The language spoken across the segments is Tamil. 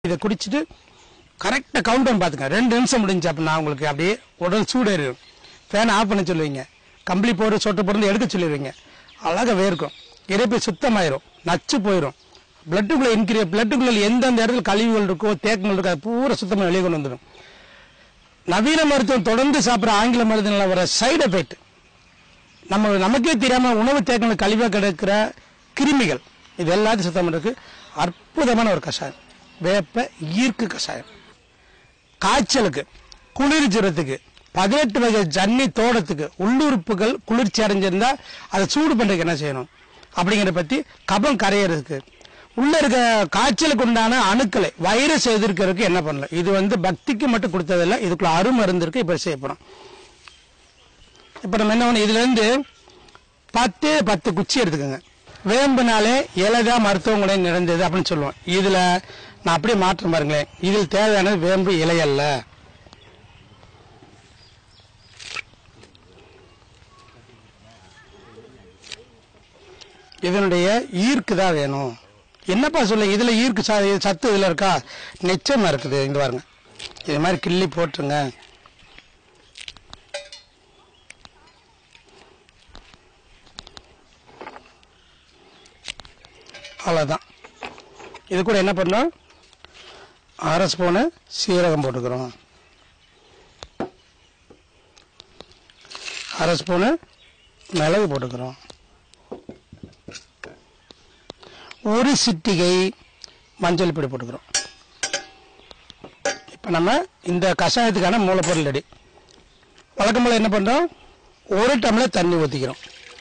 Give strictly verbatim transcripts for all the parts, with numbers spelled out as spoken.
இதை குடிச்சிட்டு கரெக்டாக கவுண்ட் டவுன் பார்த்துங்க. ரெண்டு நிமிஷம் முடிஞ்சு அப்படின்னா உங்களுக்கு அப்படியே உடல் சூடேறிடும். ஃபேனை ஆஃப் பண்ண சொல்லுவீங்க. கம்பளி போட்டு சொட்டு போட்டு எடுக்க சொல்லிடுவீங்க. அழகாக வேர்க்கும். இறைப்பை சுத்தமாயிரும், நச்சு போயிடும். பிளட்டுக்குள்ளே இன்கிரிய பிளட்டுக்குள்ள எந்தெந்த இடத்துல கழிவுகள் இருக்கோ தேக்கங்கள் இருக்கோ அது பூரா சுத்தமாக வெளியே கொண்டு வந்துடும். நவீன மருத்துவம் தொடர்ந்து சாப்பிட்ற ஆங்கில மருந்துகளில் வர சைடு எஃபெக்ட் நம்ம நமக்கே தெரியாமல் உணவு தேக்கங்கள் கழிவாக கிடைக்கிற கிருமிகள் இது எல்லாத்தையும் சுத்தம் பண்ணுறதுக்கு அற்புதமான ஒரு கஷாயம் வேப்ப ஈர்க்கு கஷாயம். காய்ச்சலுக்கு, குளிர் ஜுரத்துக்கு, பதினெட்டு வகை ஜன்னி தோடத்துக்கு உள்ளுறுப்புகள் குளிர்ச்சி அடைஞ்சிருந்தா அதை சூடு பண்ணுறதுக்கு என்ன செய்யணும் அப்படிங்கிறத பற்றி கபம் கரையிறதுக்கு உள்ள இருக்க காய்ச்சலுக்கு உண்டான அணுக்களை வைரஸ் எதிர்க்கிறதுக்கு என்ன பண்ணலாம். இது வந்து பக்திக்கு மட்டும் கொடுத்ததில்லை, இதுக்குள்ள அருமருந்து இருக்கு. இப்போ செய்யப்படும். இப்போ நம்ம என்ன பண்ணணும், இதுல இருந்து பத்து பத்து குச்சி எடுத்துக்கோங்க. வேம்புனாலே இலைதான் மருத்துவ குணம் நிறைந்தது அப்படின்னு சொல்லுவோம். இதுல நான் அப்படியே மாற்றம் பாருங்களேன். இதில் தேவையானது வேம்பு இலை அல்ல, இதனுடைய ஈர்க்கு தான் வேணும். என்னப்பா சொல்ல இதுல ஈர்க்கு சத்து இதுல இருக்கா? நிச்சயமா இருக்குது. இங்க பாருங்க, இது மாதிரி கிள்ளி போட்டுருங்க. அவ்வளோதான். இது கூட என்ன பண்ணோம், அரை ஸ்பூனு சீரகம் போட்டுக்கிறோம், அரை ஸ்பூனு மிளகு போட்டுக்கிறோம், ஒரு சிட்டிகை மஞ்சள் பொடி போட்டுக்கிறோம். இப்போ நம்ம இந்த கஷாயத்துக்கான மூலப்பொருள் ரெடி. வழக்கம் போல என்ன பண்ணுறோம், ஒரு டம்ளர் தண்ணி ஊற்றிக்கிறோம்.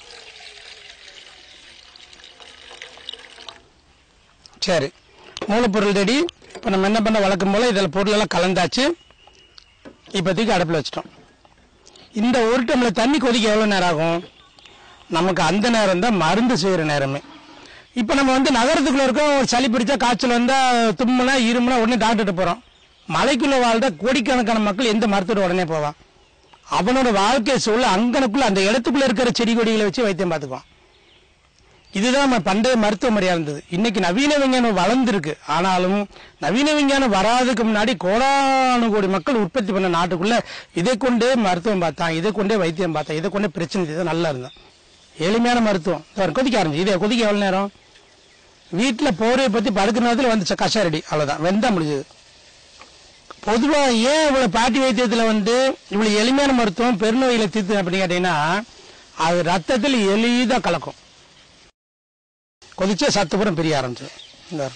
சரி, மூலப்பொருள் ரெடி. இப்போ நம்ம என்ன பண்ண, வழக்கம் போல் இதில் பொருளெல்லாம் கலந்தாச்சு. இப்போதைக்கு அடுப்பில் வச்சிட்டோம். இந்த ஒரு டம்ளர் தண்ணி கொதிக்க எவ்வளோ நேரம் ஆகும்? நமக்கு அந்த நேரம் தான் மருந்து செய்கிற நேரமே. இப்போ நம்ம வந்து நகரத்துக்குள்ளே இருக்கோம், ஒரு சளி பிடிச்சா காய்ச்சல் வந்தால் தும்முனா இருமுனா உடனே டாக்டர்கிட்ட போகிறோம். மலைக்குள்ளே வாழ்ந்த கோடிக்கணக்கான மக்கள் எந்த மருத்துவ உடனே போவான். அவனோட வாழ்க்கை சூழல் அங்கனுக்குள்ள அந்த இடத்துக்குள்ளே இருக்கிற செடி கொடிகளை வச்சு வைத்தியம் பார்த்துக்குவான். இதுதான் நம்ம பண்டைய மருத்துவ முறையாக இருந்தது. இன்னைக்கு நவீன விஞ்ஞானம் வளர்ந்துருக்கு. ஆனாலும் நவீன விஞ்ஞானம் வராதுக்கு முன்னாடி கோடானு கோடி மக்கள் உற்பத்தி பண்ண நாட்டுக்குள்ள இதை கொண்டே மருத்துவம் பார்த்தான், இதை கொண்டே வைத்தியம் பார்த்தான், இதை கொண்டே பிரச்சனை செய்தான். நல்லா இருந்தான். எளிமையான மருத்துவம். கொதிக்க ஆரம்பிச்சு. இதை கொதிக்க எவ்வளோ நேரம்? வீட்டில் போரையை பற்றி படுக்கிற நேரத்தில் வந்து கஷாயம் ரெடி. அவ்வளோதான், வெந்தா முடிஞ்சது. பொதுவாக ஏன் இவ்வளோ பாட்டி வைத்தியத்தில் வந்து இவ்வளோ எளிமையான மருத்துவம் பெருநோயில தீர்த்து அப்படின்னு கேட்டீங்கன்னா, அது ரத்தத்தில் எளிதாக கலக்கும். கொதிச்சா சத்துப்புறம் பிரிய ஆரம்பிச்சிடும்.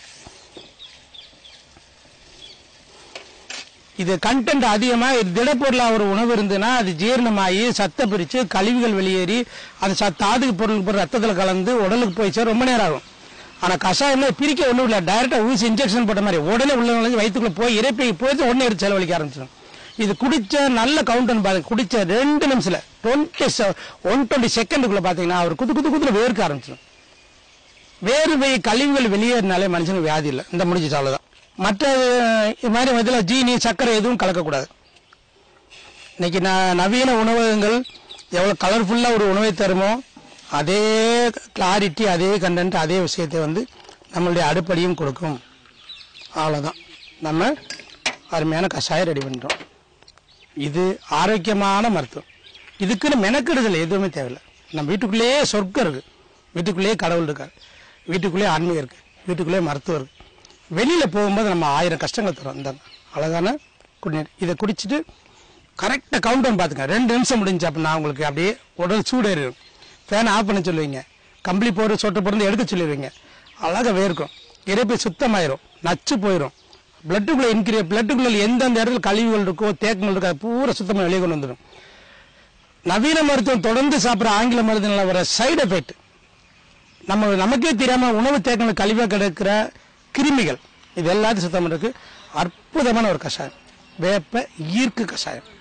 இது கண்டென்ட் அதிகமாக திடப்பொருளாக ஒரு உணவு இருந்ததுன்னா அது ஜீரணமாகி சத்தை பிரித்து கழிவுகள் வெளியேறி அது சத்தாதுக்கு பொருள் பொருள் ரத்தத்தில் கலந்து உடலுக்கு போய் சேர ரொம்ப நேரம் ஆகும். ஆனால் கஷாயம்ல பிரிக்க ஒன்றும் இல்லை, டைரெக்டாக ஊசி இன்ஜெக்ஷன் போட்ட மாதிரி உடனே உள்ள வயிற்றுக்குள்ள போய் இறைப்பைக்கு போயிட்டு உடனே எடுத்து செலவழிக்க ஆரம்பிச்சிடும். இது குடிச்ச நல்ல கவுண்டன் பாருங்க, குடிச்ச ரெண்டு நிமிஷத்துல டுவெண்ட்டி ஒன் டுவெண்ட்டி செகண்டுக்குள்ள பார்த்தீங்கன்னா அவர் குத்து குத்து குத்துல வேர்க்க ஆரம்பிச்சிடும். வேறு கழிவுகள் வெளியேறினாலே மனுஷனுக்கு வியாதி இல்லை. இந்த முடிஞ்சு அவ்வளோதான். மற்ற இது மாதிரி இதில் ஜீனி சர்க்கரை எதுவும் கலக்கக்கூடாது. இன்னைக்கு நான் நவீன உணவகங்கள் எவ்வளோ கலர்ஃபுல்லாக ஒரு உணவை தருமோ அதே கிளாரிட்டி, அதே கண்டென்ட், அதே விஷயத்தை வந்து நம்மளுடைய அடுப்படியும் கொடுக்கும். அவ்வளோதான். நம்ம அருமையான கஷாயம் ரெடி பண்ணுறோம். இது ஆரோக்கியமான மருத்துவம். இதுக்குன்னு மெனக்கெடுதல் எதுவுமே தேவையில்லை. நம்ம வீட்டுக்குள்ளேயே சொர்க்கம் இருக்குது, வீட்டுக்குள்ளேயே கடவுள் இருக்கார், வீட்டுக்குள்ளேயே ஆன்மீகம் இருக்குது, வீட்டுக்குள்ளேயே மருத்துவம் இருக்குது. வெளியில் போகும்போது நம்ம ஆயிரம் கஷ்டங்கள் தரும். இந்த அழகான குடிநீர் இதை குடிச்சிட்டு கரெக்டாக கவுண்ட் டவுன் பார்த்துங்க. ரெண்டு நிமிஷம் முடிஞ்சு அப்படின்னா உங்களுக்கு அப்படியே உடல் சூடேறிடும். ஃபேனை ஆஃப் பண்ண சொல்லுவீங்க. கம்பளி போட்டு சொட்டு போட்டு எடுக்க சொல்லிடுவீங்க. அழகாக வேர்க்கும். இறைப்பை சுத்தமாயிரும், நச்சு போயிடும். பிளட்டுக்குள்ளே இன்கிரிய பிளட்டுக்குள்ள எந்தெந்த இடத்துல கழிவுகள் இருக்கோ தேக்கங்கள் இருக்கோ அது பூரா சுத்தமாக வெளியே கொண்டு வந்துடும். நவீன மருத்துவம் தொடர்ந்து சாப்பிட்ற ஆங்கில மருந்துகளில் வர சைடு எஃபெக்ட் நம்ம நமக்கே தெரியாமல் உணவு தேக்கங்கள் கழிவாக கிடைக்கிற கிருமிகள் இது எல்லாத்தையும் சுத்தம் பண்ணுறதுக்கு அற்புதமான ஒரு கஷாயம் வேப்ப ஈர்க்கு கஷாயம்.